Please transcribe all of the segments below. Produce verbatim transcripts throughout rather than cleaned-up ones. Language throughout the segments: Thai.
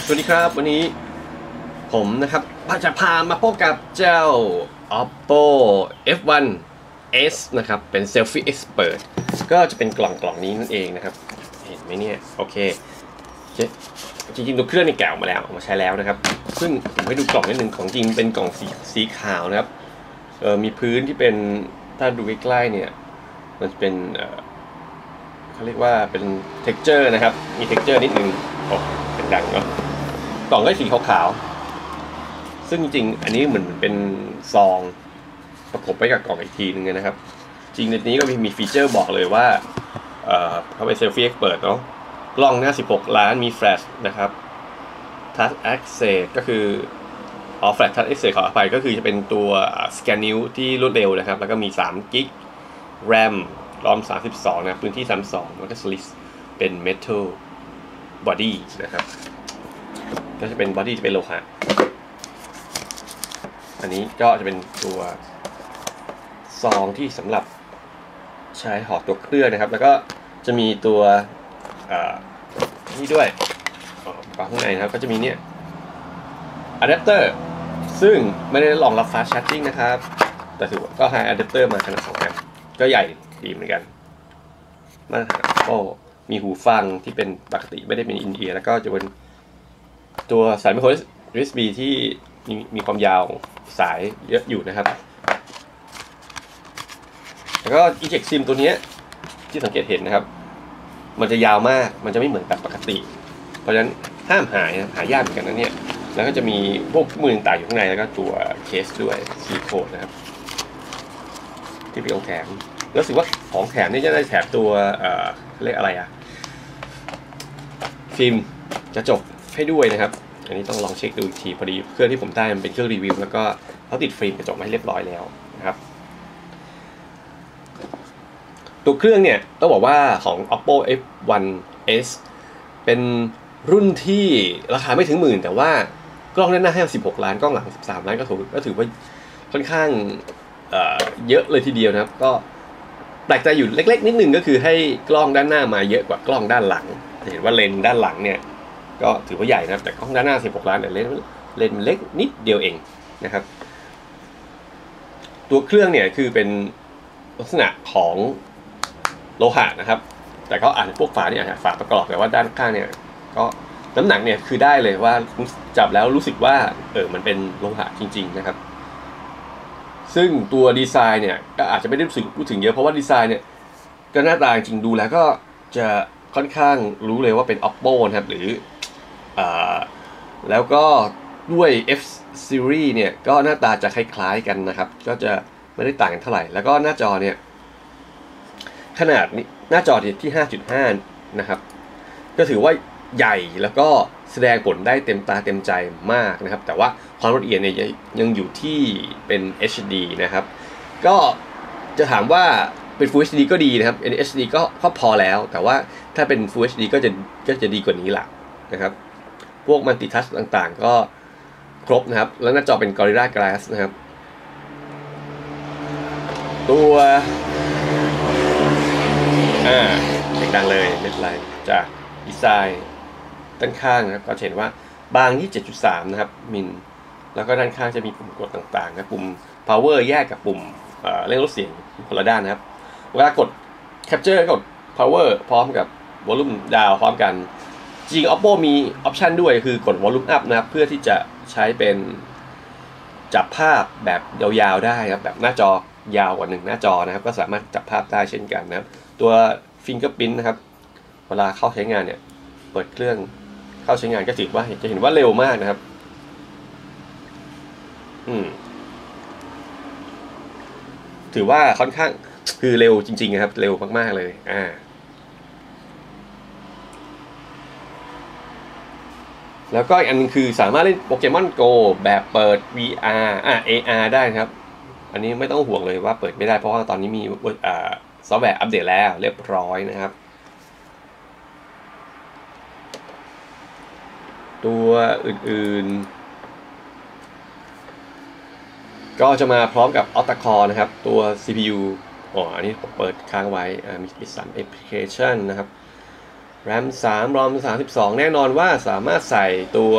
วัสดีครับวันนี้ผมนะครับจะพามาพบกับเจ้า Oppo เอฟ วัน เอส นะครับเป็น Selfie Expert ก็จะเป็นกล่องกล่องนี้นั่นเองนะครับเห็นไหมเนี่ยโอเคจริงๆตัวเครื่องนี่แกะออกมาแล้วออกมาใช้แล้วนะครับซึ่งผมให้ดูกล่องนิดนึงของจริงเป็นกล่องสีสีขาวนะครับเออมีพื้นที่เป็นถ้าดูใกล้ๆเนี่ยมันจะเป็นเออเขาเรียกว่าเป็น texture นะครับมี texture นิดนึงโอ้เป็นดังเนาะกล่องก็สีขาวๆซึ่งจริงๆอันนี้เหมือนเป็นซองประกบไปกับกล่องอีกทีนึงนะครับจริงในนี้ก็มีฟีเจอร์บอกเลยว่าเอ่อเขาเป็น Selfie Expert เนาะกล้องหน้าสิบหกล้านมีแฟลชนะครับ Touch Access ก็คืออ๋อ Flash Touch Access ขออภัยก็คือจะเป็นตัวสแกนนิ้วที่รวดเร็วนะครับแล้วก็มีสามกิก แรม รอมสามสิบสองนะพื้นที่สามสิบสองแล้วก็ Slice เป็น Metal Body นะครับก็จะเป็นบอดี้จะเป็นโลหะอันนี้ก็จะเป็นตัวซองที่สำหรับใช้ห่อตัวเครื่องนะครับแล้วก็จะมีตัวนี่ด้วยฝั่งข้างในนะครับก็จะมีเนี่ยอะแดปเตอร์ซึ่งไม่ได้รองรับ Fast Charging นะครับแต่ถือว่าก็ให้อะแดปเตอร์มาขนาดสองแอมป์ก็ใหญ่ดีเหมือนกันมาตรฐานก็มีหูฟังที่เป็นปกติไม่ได้เป็นอินเอียร์แล้วก็จะเป็นตัวสายไมโคร ยู เอส บี ที่มีมีความยาวสายเยอะอยู่นะครับแล้วก็ Eject SIM ตัวนี้ที่สังเกตเห็นนะครับมันจะยาวมากมันจะไม่เหมือนแบบปกติเพราะฉะนั้นห้ามหายหายากเหมือนกันนะเนี่ยแล้วก็จะมีพวกมือต่างอยู่ข้างในแล้วก็ตัวเคสด้วยซีโคดนะครับที่เป็นของแถมแล้วรู้สึกว่าของแถมนี่จะได้แถมตัวเอ่อเรียกอะไรอะฟิล์มกระจกให้ด้วยนะครับอันนี้ต้องลองเช็คดูอีกทีพอดีเครื่องที่ผมได้มันเป็นเครื่องรีวิวแล้วก็เขาติดฟิล์มกระจกมาให้เรียบร้อยแล้วนะครับตัวเครื่องเนี่ยต้องบอกว่าของ Oppo เอฟ วัน เอส เป็นรุ่นที่ราคาไม่ถึงหมื่นแต่ว่ากล้องด้านหน้าให้สิบหกล้านกล้องหลังสิบสามล้านก็ถือก็ถือว่าค่อนข้างเอ่อเยอะเลยทีเดียวนะครับก็แปลกใจอยู่เล็กๆนิดนึงก็คือให้กล้องด้านหน้ามาเยอะกว่ากล้องด้านหลังเห็นว่าเลนส์ด้านหลังเนี่ยก็ถือว่าใหญ่นะครับแต่กล้องด้านหน้าสิบหกล้านเนี่ยเลนส์เลนส์เล็กนิดเดียวเองนะครับตัวเครื่องเนี่ยคือเป็นลักษณะของโลหะนะครับแต่ก็อาจจะพวกฝาเนี่ยฝาประกอบแต่ว่าด้านข้างเนี่ยก็น้ำหนักเนี่ยคือได้เลยว่าจับแล้วรู้สึกว่าเออมันเป็นโลหะจริงๆนะครับซึ่งตัวดีไซน์เนี่ยก็อาจจะไม่ได้รู้สึกพูดถึงเยอะเพราะว่าดีไซน์เนี่ยก็หน้าตาจริงดูแล้วก็จะค่อนข้างรู้เลยว่าเป็น Oppo นะครับหรืออ่าแล้วก็ด้วย F Series เนี่ยก็หน้าตาจะคล้ายๆกันนะครับก็จะไม่ได้ต่างกันเท่าไหร่แล้วก็หน้าจอเนี่ยขนาดหน้าจอที่ ห้าจุดห้า นะครับก็ถือว่าใหญ่แล้วก็แสดงผลได้เต็มตาเต็มใจมากนะครับแต่ว่าความละเอียดเนี่ยยังอยู่ที่เป็น เอช ดี นะครับก็จะถามว่าเป็น Full เอช ดี ก็ดีนะครับ เอช ดี ก็ก็พอแล้วแต่ว่าถ้าเป็น Full เอช ดี ก็จะก็จะดีกว่านี้แหละนะครับพวกมัลติทัชต่างๆก็ครบนะครับแล้วหน้าจอเป็น Gorilla Glass นะครับตัวอ่าเสียงดังเลยไม่เป็นไรจากดีไซน์ด้านข้างนะครับก็เห็นว่าบางที่ เจ็ดจุดสาม นะครับมิลแล้วก็ด้านข้างจะมีปุ่มกดต่างๆนะปุ่ม power แยกกับปุ่มเร่งลดเสียงคนละด้านนะครับเวลากด capture กด power พร้อมกับ volume down พร้อมกันจริง Oppo มีออปชันด้วยคือกด volume up นะครับเพื่อที่จะใช้เป็นจับภาพแบบยาวๆได้ครับแบบหน้าจอยาวกว่าหนึ่งหน้าจอนะครับก็สามารถจับภาพได้เช่นกันนะครับตัว fingerprint นะครับเวลาเข้าใช้งานเนี่ยเปิดเครื่องเข้าใช้งานก็ถือว่าจะเห็นว่าเร็วมากนะครับอืมถือว่าค่อนข้างคือเร็วจริงๆนะครับเร็วมากๆเลยอ่าแล้วก็อีกอันนึงคือสามารถเล่นโปเกมอนโกแบบเปิด วี อาร์ อ่า เอ อาร์ ได้ครับอันนี้ไม่ต้องห่วงเลยว่าเปิดไม่ได้เพราะว่าตอนนี้มีอ่าซอฟต์แวร์อัปเดตแล้วเรียบร้อยนะครับตัวอื่นๆก็จะมาพร้อมกับ Octa Core นะครับตัว ซี พี ยู อ๋ออันนี้ผมเปิดค้างไว้มีปิดสามแอปพลิเคชันนะครับแรมสามรอมสามสิบสองแน่นอนว่าสามารถใส่ตัว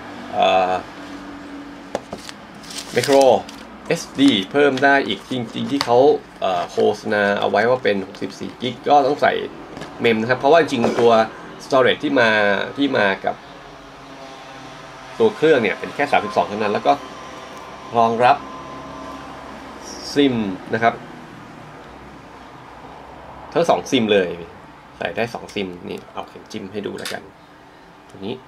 ไมโคร เอส ดี เพิ่มได้อีกจริงๆที่เขาโฆษณาเอาไว้ว่าเป็นหกสิบสี่กิกก็ต้องใส่เมมนะครับเพราะว่าจริงตัว storage ที่มาที่มากับตัวเครื่องเนี่ยเป็นแค่สามสิบสองเท่านั้นแล้วก็รองรับซิมนะครับทั้งสองซิมเลยใส่ได้สองซิมนี่เอาเข็มจิ้มให้ดูแล้วกันตัวนี้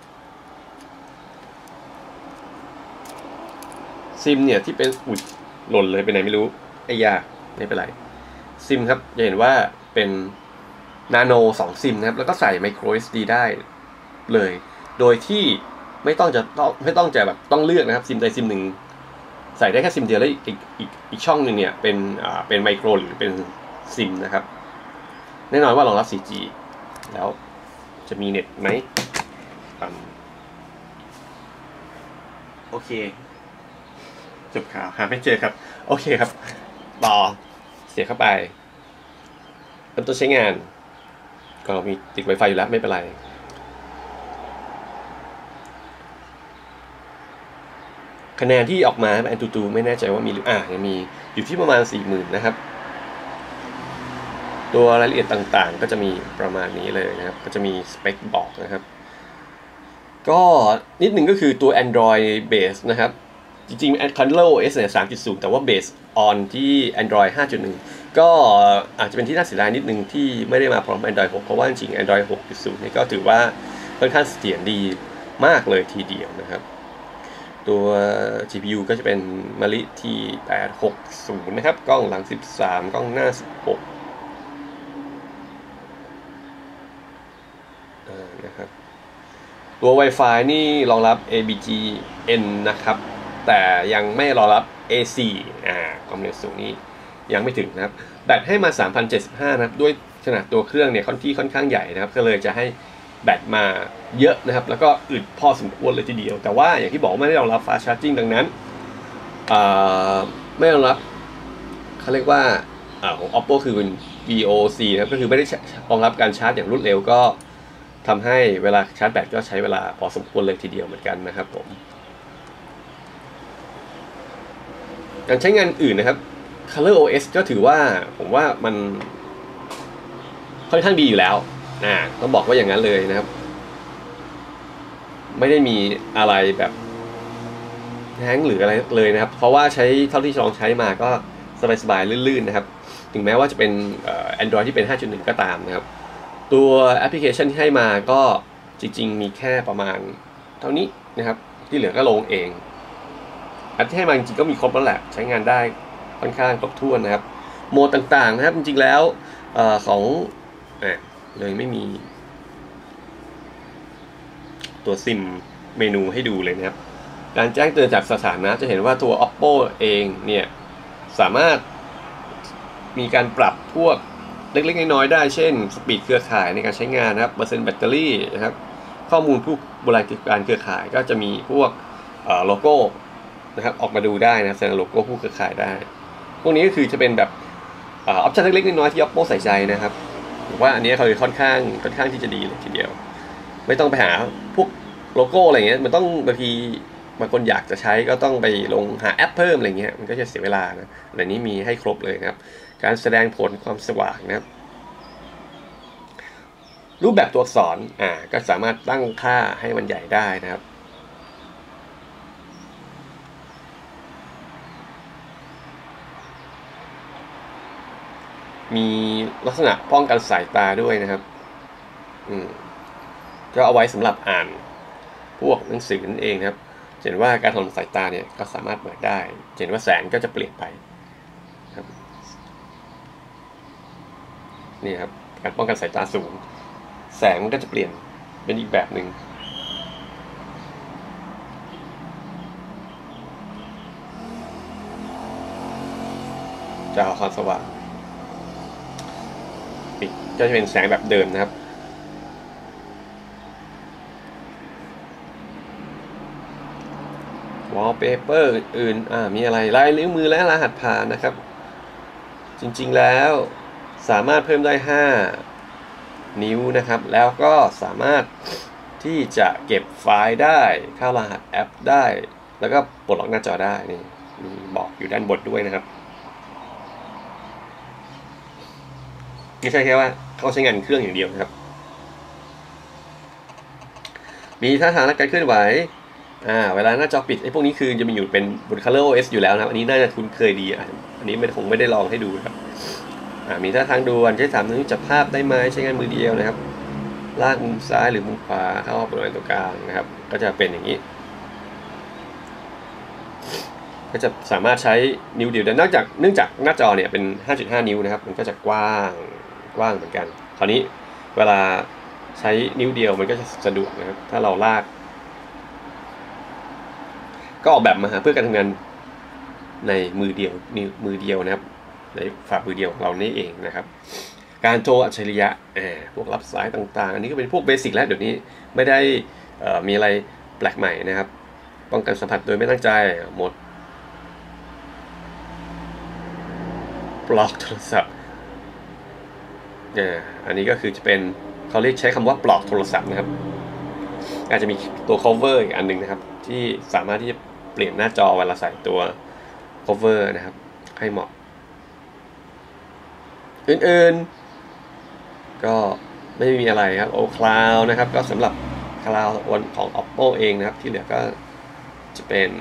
ซิมเนี่ยที่เป็นอุดหล่นเลยไปไหนไม่รู้ไอ้ยาไม่เป็นไรซิมครับจะเห็นว่าเป็นนาโนสองซิมนะครับแล้วก็ใส่ไมโคร เอส ดี ได้เลยโดยที่ไม่ต้องจะต้องไม่ต้องจะแบบต้องเลือกนะครับซิมใดซิมหนึ่งใส่ได้แค่ซิมเดียวแล้วอีกอีกอีกช่องหนึ่งเนี่ยเป็นอ่าเป็นไมโครหรือเป็นซิมนะครับแน่นอนว่ารองรับ โฟร์จี แล้วจะมีเน็ตไหมโอเคจบข่าวหาไม่เจอครับโอเคครับต่อเสียเข้าไปเริ่มต้นใช้งานก็มีติด Wi-Fi อยู่แล้วไม่เป็นไรคะแนนที่ออกมาแอนตูตูไม่แน่ใจว่ามีหรืออ่ายังมีอยู่ที่ประมาณ สี่หมื่น นะครับตัวรายละเอียดต่างๆก็จะมีประมาณนี้เลยนะครับก็จะมีสเปคบอกนะครับก็นิดหนึ่งก็คือตัว Android Base นะครับจริงๆ ColorOS เนี่ย สามจุดศูนย์ แต่ว่า Base on ที่ Android ห้าจุดหนึ่ง ก็อาจจะเป็นที่น่าเสียดายนิดนึงที่ไม่ได้มาพร้อม Android หกเพราะว่าจริงๆ Android หกจุดศูนย์ นี่ก็ถือว่าค่อนข้างเสถียรดีมากเลยทีเดียวนะครับตัว จี พี ยู ก็จะเป็นมาริที่แปดหกศูนย์นะครับกล้องหลังสิบสามกล้องหน้าสิบหกนะครับตัว Wi-Fi นี่รองรับ เอ บี จี เอ็น นะครับแต่ยังไม่รองรับ เอ ซี อ่าความเร็วสูงนี้ยังไม่ถึงนะครับแบตให้มา สามพันเจ็ดสิบห้า นะครับด้วยขนาดตัวเครื่องเนี่ยค่อนที่ค่อนข้างใหญ่นะครับก็เลยจะให้แบตมาเยอะนะครับแล้วก็อึดพอสมควรเลยทีเดียวแต่ว่าอย่างที่บอกไม่ได้รองรับ fast charging ดังนั้นไม่รองรับเขาเรียกว่าของ Oppo คือเป็น วี โอ ซี นะครับก็คือไม่ได้รองรับการชาร์จอย่างรวดเร็วก็ทำให้เวลาชาร์จแบตก็ใช้เวลาพอสมควรเลยทีเดียวเหมือนกันนะครับผมการใช้งานอื่นนะครับ ColorOS ก็ถือว่าผมว่ามันค่อนข้างดีอยู่แล้วนะต้องบอกว่าอย่างนั้นเลยนะครับไม่ได้มีอะไรแบบแฮงก์หรืออะไรเลยนะครับเพราะว่าใช้เท่าที่ลองใช้มาก็สบายๆลื่นๆนะครับถึงแม้ว่าจะเป็น Android ที่เป็น ห้าจุดหนึ่ง ก็ตามนะครับตัวแอปพลิเคชันที่ให้มาก็จริงๆมีแค่ประมาณเท่านี้นะครับที่เหลือก็ลงเองแอปที่ให้มาจริงๆก็มีครบแล้วแหละใช้งานได้ค่อนข้างครบถ้วนนะครับโหมดต่างๆนะครับจริงๆแล้วเอ่อของเลยไม่มีตัวซิมเมนูให้ดูเลยนะครับการแจ้งเตือนจากสถานะจะเห็นว่าตัว Oppo เองเนี่ยสามารถมีการปรับพวกเล็กๆน้อยๆได้เช่นสปีดเครือข่ายในการใช้งานนะครับเปอร์เซ็นต์แบตเตอรี่นะครับข้อมูลผู้บริการเครือข่ายก็จะมีพวกโลโก้นะครับออกมาดูได้นะแสดงโลโก้ผู้เครือข่ายได้พวกนี้ก็คือจะเป็นแบบออปชั่นเล็กๆน้อยๆที่ Oppo ใส่ใจนะครับผมว่าอันนี้เขาค่อนข้างค่อนข้างที่จะดีเลยทีเดียวไม่ต้องไปหาพวกโลโก้อะไรเงี้ยมันต้องบางทีบางคนอยากจะใช้ก็ต้องไปลงหาแอปเพิ่มอะไรเงี้ยมันก็จะเสียเวลานะแต่นี้มีให้ครบเลยครับการแสดงผลความสว่างนะครับรูปแบบตัวอักษรอ่าก็สามารถตั้งค่าให้มันใหญ่ได้นะครับมีลักษณะป้องกันสายตาด้วยนะครับอืมก็เอาไว้สำหรับอ่านพวกหนังสือนั่นเองนะครับเห็นว่าการถนอมสายตาเนี่ยก็สามารถเปิดได้เห็นว่าแสงก็จะเปลี่ยนไปครับนี่ครับการป้องกันสายตาสูงแสงมันก็จะเปลี่ยนเป็นอีกแบบหนึ่งจอความสว่างปิดก็จะเป็นแสงแบบเดิมนะครับวอลเปเปอร์อื่นๆอ่ามีอะไรลายนิ้วมือและรหัสผ่านนะครับจริงๆแล้วสามารถเพิ่มได้ห้านิ้วนะครับแล้วก็สามารถที่จะเก็บไฟล์ได้เข้ารหัสแอปได้แล้วก็ปลดล็อกหน้าจอได้นี่มีบอกอยู่ด้านบนด้วยนะครับไม่ใช่แค่ว่าเขาใช้งานเครื่องอย่างเดียวนะครับมีท่าทางและการเคลื่อนไหวอ่าเวลาหน้าจอปิดไอ้พวกนี้คือจะมีอยู่เป็นบน Color โอ เอส อยู่แล้วนะครับอันนี้น่าจะคุ้นเคยดีอ่ะอันนี้ไม่คงไม่ได้ลองให้ดูครับอ่ามีท่าทางด่วนใช้สามนิ้วจับภาพได้ไหมใช้งานมือเดียวนะครับลากมุมซ้ายหรือมุมขวาเข้าบริเวณตรงกลางนะครับก็จะเป็นอย่างนี้ก็จะสามารถใช้นิ้วเดียวแต่นอกจากเนื่องจากหน้าจอเนี่ยเป็น ห้าจุดห้า นิ้วนะครับมันก็จะกว้างกว้างเหมือนกันคราวนี้เวลาใช้นิ้วเดียวมันก็จะสะดวกนะครับถ้าเราลากก็ออกแบบมาเพื่อการทำงานในมือเดียวนิ้วมือเดียวนะครับในฝ่ามือเดียวของเรานี่เองนะครับการโทรอัจฉริยะพวกรับสายต่างๆอันนี้ก็เป็นพวกเบสิกแล้วเดี๋ยวนี้ไม่ได้มีอะไรแปลกใหม่นะครับป้องกันสัมผัสโดยไม่ตั้งใจหมดปลอกโทรศัพท์อันนี้ก็คือจะเป็นเขาเรียกใช้คำว่าปลอกโทรศัพท์นะครับอาจจะมีตัว cover อีกอันนึงนะครับที่สามารถที่จะเปลี่ยนหน้าจอเวลาใส่ตัว cover นะครับให้เหมาะอื่นๆก็ไม่มีอะไรครับโอ Cloud นะครับก็สำหรับ Cloud ของ Oppo เองนะครับที่เหลือก็จะเป็น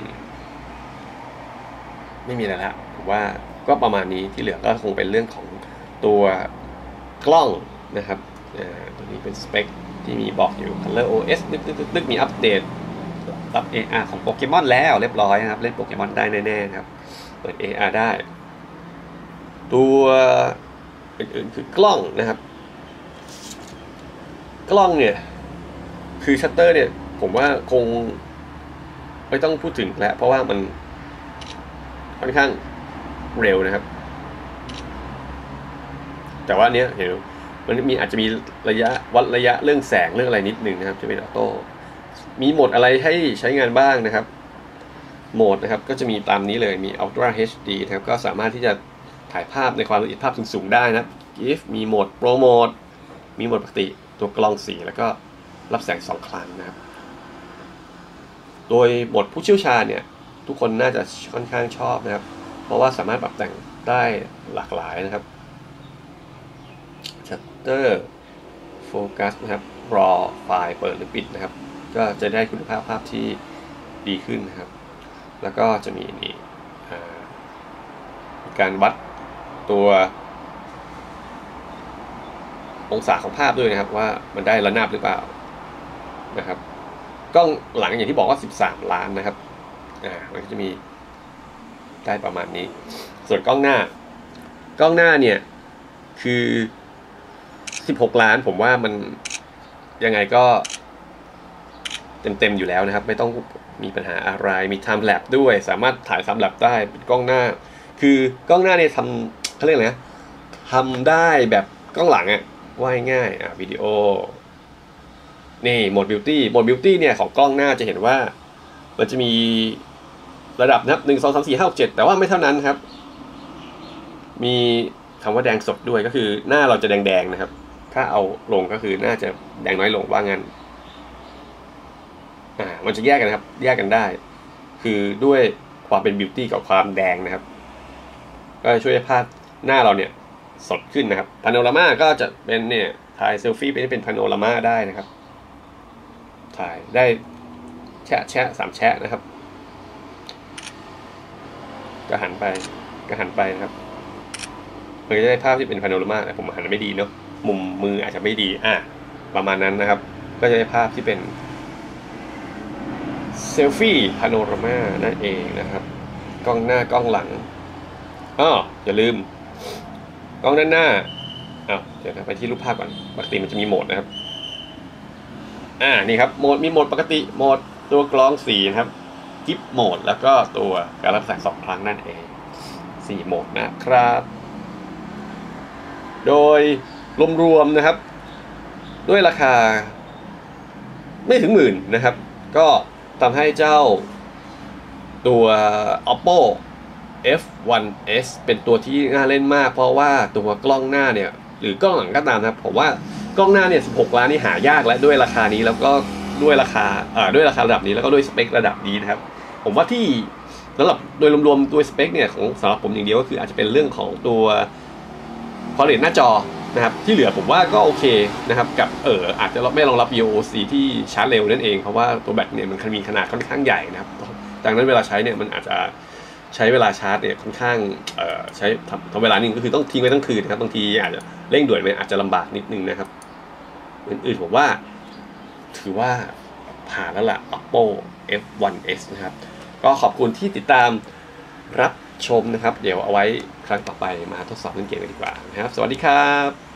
ไม่มีอะไรละผมว่าก็ประมาณนี้ที่เหลือก็คงเป็นเรื่องของตัวกล้องนะครับตัวนี้เป็นสเปคที่มีบอกอยู่ Color โอ เอส นึกๆมีอัปเดตรับ เอ อาร์ ของโปเกมอนแล้วเรียบร้อยนะครับเล่นโปเกมอนได้แน่ๆครับเปิด เอ อาร์ ได้ตัวอื่นๆคือกล้องนะครับกล้องเนี่ยคือชัตเตอร์เนี่ยผมว่าคงไม่ต้องพูดถึงแล้วเพราะว่ามันค่อนข้างเร็วนะครับแต่ว่าเนี้ยเห็นมันมีอาจจะมีระยะวัดระยะเรื่องแสงเรื่องอะไรนิดนึงนะครับจะเป็นออโต้มีโหมดอะไรให้ใช้งานบ้างนะครับโหมดนะครับก็จะมีตามนี้เลยมี Ultra เอช ดี นะครับก็สามารถที่จะถ่ายภาพในความละเอียดภาพสูงๆได้นะ จี ไอ เอฟ มีโหมดโปรโหมดมีโหมดปกติตัวกล้องสีแล้วก็รับแสงสองครั้งนะครับโดยโหมดผู้เชี่ยวชาญเนี่ยทุกคนน่าจะค่อนข้างชอบนะครับเพราะว่าสามารถปรับแต่งได้หลากหลายนะครับชัตเตอร์โฟกัสนะครับรอไฟล์เปิดหรือปิดนะครับก็จะได้คุณภาพภาพที่ดีขึ้นนะครับแล้วก็จะมีนี่การวัดตัวองศาของภาพด้วยนะครับว่ามันได้ระนาบหรือเปล่านะครับกล้องหลังอย่างที่บอกว่าสิบสามล้านนะครับอ่ามันก็จะมีได้ประมาณนี้ส่วนกล้องหน้ากล้องหน้าเนี่ยคือสิบหกล้านผมว่ามันยังไงก็เต็มๆอยู่แล้วนะครับไม่ต้องมีปัญหาอะไรมี time lapse ด้วยสามารถถ่าย time lapse ได้เป็นกล้องหน้าคือกล้องหน้าเนี่ยทำเขาเรียกอะไรนะทำได้แบบกล้องหลังอะว่าง่ายอ่ะวิดีโอนี่โหมด beauty โหมด beauty เนี่ยของกล้องหน้าจะเห็นว่ามันจะมีระดับนะครับหนึ่ง สอง สาม สี่ ห้า หก เจ็ดแต่ว่าไม่เท่านั้นครับมีคำว่าแดงสดด้วยก็คือหน้าเราจะแดงๆนะครับถ้าเอาลงก็คือน่าจะแดงน้อยลงว่างั้นอ่ามันจะแยกกันครับแยกกันได้คือด้วยความเป็นบิวตี้กับความแดงนะครับก็ช่วยให้ภาพหน้าเราเนี่ยสดขึ้นนะครับพาโนรามาก็จะเป็นเนี่ยถ่ายเซลฟี่เป็นเป็นพาโนรามาได้นะครับถ่ายได้แชะแชะสามแชะนะครับก็หันไปก็หันไปนะครับมันก็จะได้ภาพที่เป็นพาโนรามาแต่ผมหันไม่ดีเนาะมุมมืออาจจะไม่ดีอ่ะประมาณนั้นนะครับก็จะได้ภาพที่เป็นเซลฟี่พาโนรามานั่นเองนะครับกล้องหน้ากล้องหลังอ้ออย่าลืมกล้องด้านหน้าอ้าวเดี๋ยวนะไปที่รูปภาพก่อนปกติมันจะมีโหมดนะครับอ่านี่ครับโหมดมีโหมดปกติโหมดตัวกล้องสีนะครับกิฟโหมดแล้วก็ตัวการรับแสงสองครั้งนั่นเองสี่โหมดนะครับโดยรวมๆนะครับด้วยราคาไม่ถึงหมื่นนะครับก็ทำให้เจ้าตัว Oppo เอฟ วัน เอส เป็นตัวที่น่าเล่นมากเพราะว่าตัวกล้องหน้าเนี่ยหรือกล้องหลังก็ตามนะครับผมว่ากกล้องหน้าเนี่ยสิบหกล้านนี่หายากและด้วยราคานี้แล้วก็ด้วยราคาเอ่อด้วยราคาระดับนี้แล้วก็ด้วยสเปคระดับนี้นะครับผมว่าที่สำหรับโดยรวมๆตัวสเปคเนี่ยของสำหรับผมอย่างเดียวก็คืออาจจะเป็นเรื่องของตัวความละเอียดหน้าจอนะครับที่เหลือผมว่าก็โอเคนะครับกับเอออาจจะไม่รองรับ วี โอ ซี ที่ชาร์จเร็วนั่นเองเพราะว่าตัวแบตเนี่ยมันมีขนาดค่อนข้างใหญ่นะครับดังนั้นเวลาใช้เนี่ยมันอาจจะใช้เวลาชาร์จเนี่ยค่อนข้างเอ่อใช้ทำเวลาหนึ่งก็คือต้องทิ้งไว้ทั้งคืนนะครับบางทีอาจจะเร่งด่วนมันอาจจะลำบากนิดนึงนะครับอื่นๆผมว่าถือว่าผ่านแล้วล่ะ Oppo เอฟ วัน เอส นะครับก็ขอบคุณที่ติดตามรับชมนะครับเดี๋ยวเอาไว้ครั้งต่อไปมาทดสอบเล่นเกมกันดีกว่านะครับสวัสดีครับ